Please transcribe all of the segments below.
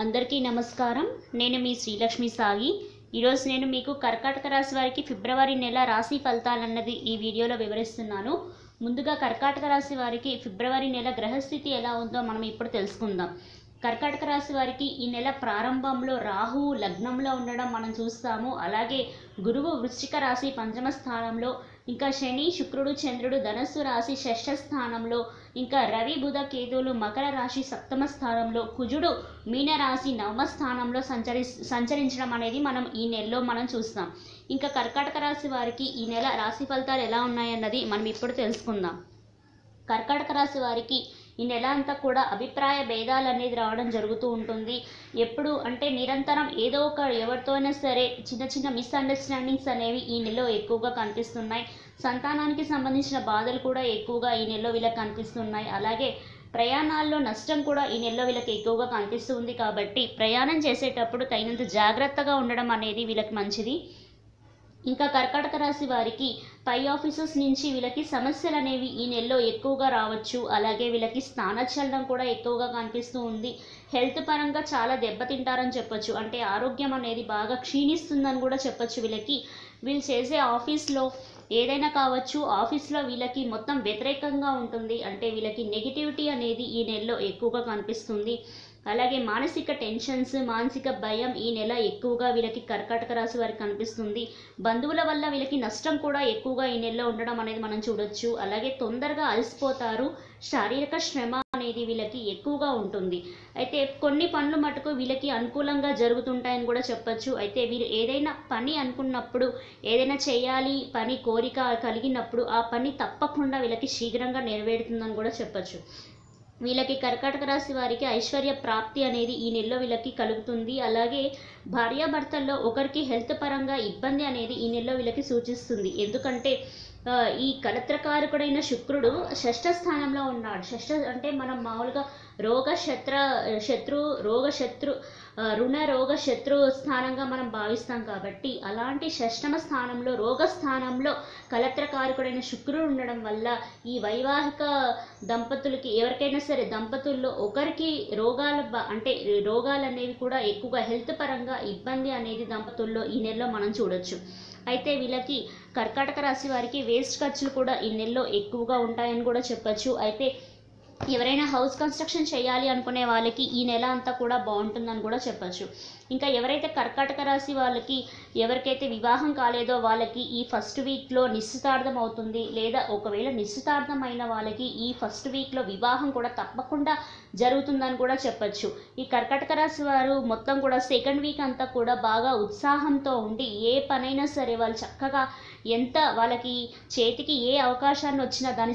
అందరికీ నమస్కారం. నేను మీ శ్రీలక్ష్మి సాగి. ఈరోజు నేను మీకు కర్కాటక రాశి వారికి ఫిబ్రవరి నెల రాశి ఫలితాలన్నది ఈ వీడియోలో వివరిస్తున్నాను. ముందుగా కర్కాటక రాశి వారికి ఫిబ్రవరి నెల గ్రహస్థితి ఎలా ఉందో మనం ఇప్పుడు తెలుసుకుందాం. కర్కాటక రాశి వారికి ఈ నెల ప్రారంభంలో రాహువు లగ్నంలో ఉండడం మనం చూస్తాము. అలాగే గురువు వృశ్చిక రాశి పంచమ స్థానంలో, ఇంకా శని శుక్రుడు చంద్రుడు ధనస్సు రాశి షష్ఠ స్థానంలో, ఇంకా రవి బుధ కేతువులు మకర రాశి సప్తమ స్థానంలో, కుజుడు మీన రాశి నవమ స్థానంలో సంచరించడం అనేది మనం ఈ నెలలో మనం చూస్తాం. ఇంకా కర్కాటక రాశి వారికి ఈ నెల రాశి ఫలితాలు ఎలా ఉన్నాయన్నది మనం ఇప్పుడు తెలుసుకుందాం. కర్కాటక రాశి వారికి ఈ నెల అంతా కూడా అభిప్రాయ భేదాలు అనేది రావడం జరుగుతూ ఉంటుంది. ఎప్పుడు అంటే నిరంతరం ఏదో ఒక ఎవరితో అయినా సరే చిన్న చిన్న మిస్అండర్స్టాండింగ్స్ అనేవి ఈ నెలలో ఎక్కువగా కనిపిస్తున్నాయి. సంతానానికి సంబంధించిన బాధలు కూడా ఎక్కువగా ఈ నెలలో వీళ్ళకి కనిపిస్తున్నాయి. అలాగే ప్రయాణాల్లో నష్టం కూడా ఈ నెలలో వీళ్ళకి ఎక్కువగా కనిపిస్తుంది. కాబట్టి ప్రయాణం చేసేటప్పుడు తగినంత జాగ్రత్తగా ఉండడం అనేది వీళ్ళకి మంచిది. ఇంకా కర్కాటక రాశి వారికి పై ఆఫీసర్స్ నుంచి వీళ్ళకి సమస్యలు అనేవి ఈ నెలలో ఎక్కువగా రావచ్చు. అలాగే వీళ్ళకి స్థానచలనం కూడా ఎక్కువగా కనిపిస్తూ ఉంది. హెల్త్ పరంగా చాలా దెబ్బతింటారని చెప్పొచ్చు. అంటే ఆరోగ్యం అనేది బాగా క్షీణిస్తుందని కూడా చెప్పొచ్చు. వీళ్ళు చేసే ఆఫీస్లో ఏదైనా కావచ్చు, ఆఫీస్లో వీళ్ళకి మొత్తం వ్యతిరేకంగా ఉంటుంది. అంటే వీళ్ళకి నెగిటివిటీ అనేది ఈ నెలలో ఎక్కువగా కనిపిస్తుంది. అలాగే మానసిక టెన్షన్స్, మానసిక భయం ఈ నెల ఎక్కువగా వీళ్ళకి కర్కాటక రాశి వారికి కనిపిస్తుంది. బంధువుల వల్ల వీళ్ళకి నష్టం కూడా ఎక్కువగా ఈ నెలలో ఉండడం అనేది మనం చూడొచ్చు. అలాగే తొందరగా అలసిపోతారు. శారీరక శ్రమ అనేది వీళ్ళకి ఎక్కువగా ఉంటుంది. అయితే కొన్ని పనులు మటుకు వీళ్ళకి అనుకూలంగా జరుగుతుంటాయని కూడా చెప్పొచ్చు. అయితే వీరు ఏదైనా పని అనుకున్నప్పుడు, ఏదైనా చేయాలి పని కోరిక కలిగినప్పుడు ఆ పని తప్పకుండా వీళ్ళకి శీఘ్రంగా నెరవేరుతుందని కూడా చెప్పొచ్చు. వీళ్ళకి కర్కాటక రాశి వారికి ఐశ్వర్య ప్రాప్తి అనేది ఈ నెలలో వీళ్ళకి కలుగుతుంది. అలాగే భార్యాభర్తల్లో ఒకరికి హెల్త్ పరంగా ఇబ్బంది అనేది ఈ నెలలో వీళ్ళకి సూచిస్తుంది. ఎందుకంటే ఈ కలత్రకారకుడైన శుక్రుడు షష్ఠ స్థానంలో ఉన్నాడు. షష్ఠ అంటే మనం మామూలుగా రుణ రోగ శత్రు స్థానంగా మనం భావిస్తాం. కాబట్టి అలాంటి షష్టమ స్థానంలో రోగ స్థానంలో కలత్రకారకుడైన శుక్రుడు ఉండడం వల్ల ఈ వైవాహిక దంపతులకి ఎవరికైనా సరే దంపతుల్లో ఒకరికి రోగాలు అనేవి కూడా ఎక్కువగా హెల్త్ పరంగా ఇబ్బంది అనేది దంపతుల్లో ఈ నెలలో మనం చూడొచ్చు. అయితే వీళ్ళకి కర్కాటక రాశి వారికి వేస్ట్ ఖర్చులు కూడా ఈ నెలలో ఎక్కువగా ఉంటాయని కూడా చెప్పొచ్చు. అయితే ఎవరైనా హౌస్ కన్స్ట్రక్షన్ చేయాలి అనుకునే వాళ్ళకి ఈ నెల అంతా కూడా బాగుంటుందని కూడా చెప్పచ్చు. ఇంకా ఎవరైతే కర్కాటక రాశి వాళ్ళకి ఎవరికైతే వివాహం కాలేదో వాళ్ళకి ఈ ఫస్ట్ వీక్లో నిశ్చితార్థం అవుతుంది. లేదా ఒకవేళ నిశ్చితార్థం అయిన వాళ్ళకి ఈ ఫస్ట్ వీక్లో వివాహం కూడా తప్పకుండా జరుగుతుందని కూడా చెప్పచ్చు. ఈ కర్కాటక రాశి వారు మొత్తం కూడా సెకండ్ వీక్ అంతా కూడా బాగా ఉత్సాహంతో ఉండి ఏ పనైనా సరే వాళ్ళు చక్కగా వాళ్ళకి చేతికి ఏ అవకాశాన్ని వచ్చినా దాన్ని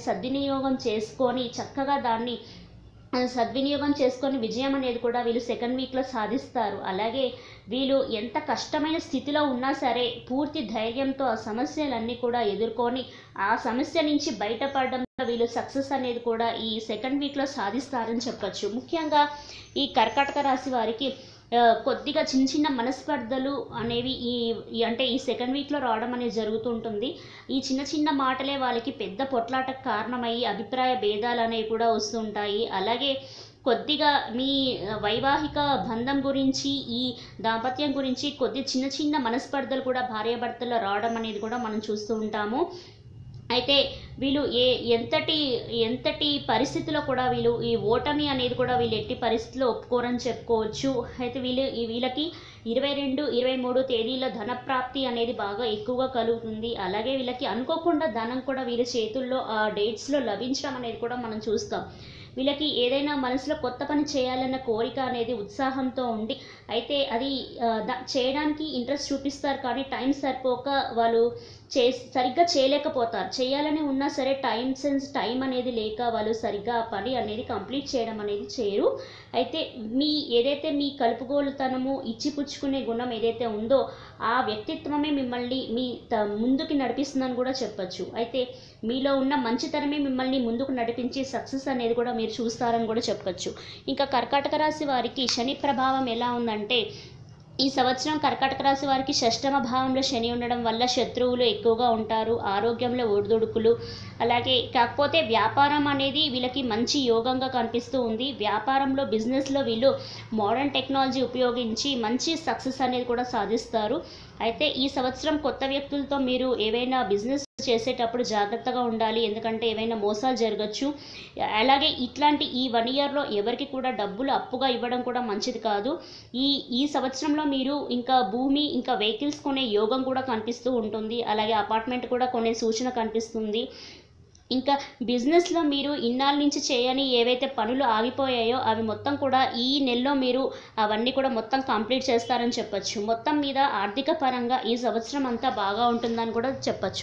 సద్వినియోగం చేసుకొని విజయం అనేది కూడా వీళ్ళు సెకండ్ వీక్లో సాధిస్తారు. అలాగే వీళ్ళు ఎంత కష్టమైన స్థితిలో ఉన్నా సరే పూర్తి ధైర్యంతో ఆ సమస్యలన్నీ కూడా ఎదుర్కొని ఆ సమస్య నుంచి బయటపడడంలో వీళ్ళు సక్సెస్ అనేది కూడా ఈ సెకండ్ వీక్లో సాధిస్తారని చెప్పచ్చు. ముఖ్యంగా ఈ కర్కాటక రాశి వారికి కొద్దిగా చిన్న మనస్పర్ధలు అనేవి ఈ సెకండ్ వీక్లో రావడం అనేది జరుగుతుంటుంది. ఈ చిన్న మాటలే వాళ్ళకి పెద్ద పొట్లాటకు కారణమయ్యి అభిప్రాయ భేదాలు అనేవి కూడా వస్తుంటాయి. అలాగే కొద్దిగా మీ వైవాహిక బంధం గురించి, ఈ దాంపత్యం గురించి చిన్న మనస్పర్ధలు కూడా భార్యాభర్తల్లో రావడం అనేది కూడా మనం చూస్తూ ఉంటాము. అయితే వీళ్ళు ఎంతటి పరిస్థితిలో కూడా వీళ్ళు ఈ ఓటమి అనేది కూడా వీళ్ళు ఎట్టి పరిస్థితిలో ఒప్పుకోరని చెప్పుకోవచ్చు. అయితే వీళ్ళకి 22, 23 తేదీల ధనప్రాప్తి అనేది బాగా ఎక్కువగా కలుగుతుంది. అలాగే వీళ్ళకి అనుకోకుండా ధనం కూడా వీళ్ళ చేతుల్లో ఆ డేట్స్లో లభించడం అనేది కూడా మనం చూస్తాం. వీళ్ళకి ఏదైనా మనసులో కొత్త పని చేయాలన్న కోరిక అనేది ఉత్సాహంతో ఉండి, అయితే అది చేయడానికి ఇంట్రెస్ట్ చూపిస్తారు. కానీ టైం సరిపోక వాళ్ళు సరిగ్గా చేయలేకపోతారు. చేయాలని ఉన్నా సరే టైం అనేది లేక వాళ్ళు సరిగ్గా ఆ పని అనేది కంప్లీట్ చేయడం అనేది చేయరు. అయితే ఏదైతే మీ కలుపుగోలుతనము, ఇచ్చిపుచ్చుకునే గుణం ఏదైతే ఉందో ఆ వ్యక్తిత్వమే మిమ్మల్ని ముందుకి నడిపిస్తుందని కూడా చెప్పచ్చు. అయితే మీలో ఉన్న మంచితనమే మిమ్మల్ని ముందుకు నడిపించి సక్సెస్ అనేది కూడా మీరు చూస్తారని కూడా చెప్పచ్చు. ఇంకా కర్కాటక రాశి వారికి శని ప్రభావం ఎలా ఉందంటే ఈ సంవత్సరం కర్కాటక రాశి వారికి షష్టమ భావంలో శని ఉండడం వల్ల శత్రువులు ఎక్కువగా ఉంటారు, ఆరోగ్యంలో ఒడిదుడుకులు. అలాగే కాకపోతే వ్యాపారం అనేది వీళ్ళకి మంచి యోగంగా కనిపిస్తూ ఉంది. వ్యాపారంలో బిజినెస్లో వీళ్ళు మోడర్న్ టెక్నాలజీ ఉపయోగించి మంచి సక్సెస్ అనేది కూడా సాధిస్తారు. అయితే ఈ సంవత్సరం కొత్త వ్యక్తులతో మీరు ఏవైనా బిజినెస్ చేసేటప్పుడు జాగ్రత్తగా ఉండాలి, ఎందుకంటే ఏవైనా మోసాలు జరగచ్చు. అలాగే ఇట్లాంటి ఈ 1 ఇయర్లో ఎవరికి కూడా డబ్బులు అప్పుగా ఇవ్వడం కూడా మంచిది కాదు. ఈ సంవత్సరంలో మీరు ఇంకా భూమి ఇంకా వెహికల్స్ కొనే యోగం కూడా కనిపిస్తూ ఉంటుంది. అలాగే అపార్ట్మెంట్ కూడా కొనే సూచన కనిపిస్తుంది. ఇంకా బిజినెస్లో మీరు ఇన్నాళ్ళ నుంచి చేయని ఏవైతే పనులు ఆగిపోయాయో అవి మొత్తం కూడా ఈ నెలలో మీరు అవన్నీ కూడా మొత్తం కంప్లీట్ చేస్తారని చెప్పొచ్చు. మొత్తం మీద ఆర్థిక పరంగా ఈ సంవత్సరం అంతా బాగా ఉంటుందని కూడా చెప్పొచ్చు.